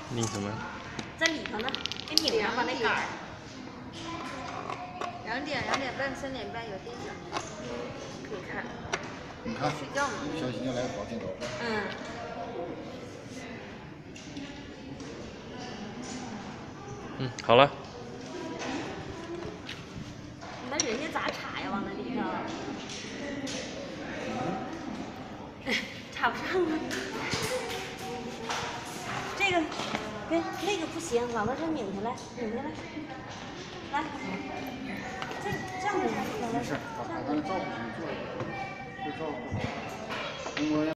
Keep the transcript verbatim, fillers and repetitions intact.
拧什么？ 在里头呢，给拧上吧那杆儿。 两点、两点半、三点半有电影，可以看。 你看， 睡觉嘛。 小新就来搞镜头。 嗯。 嗯，好了。 那人家咋插呀？往那里头？插不上啊。这个跟那个不行，往那这拧下来，拧下来。来，这这样子。 没事，把他照顾好，就照顾好。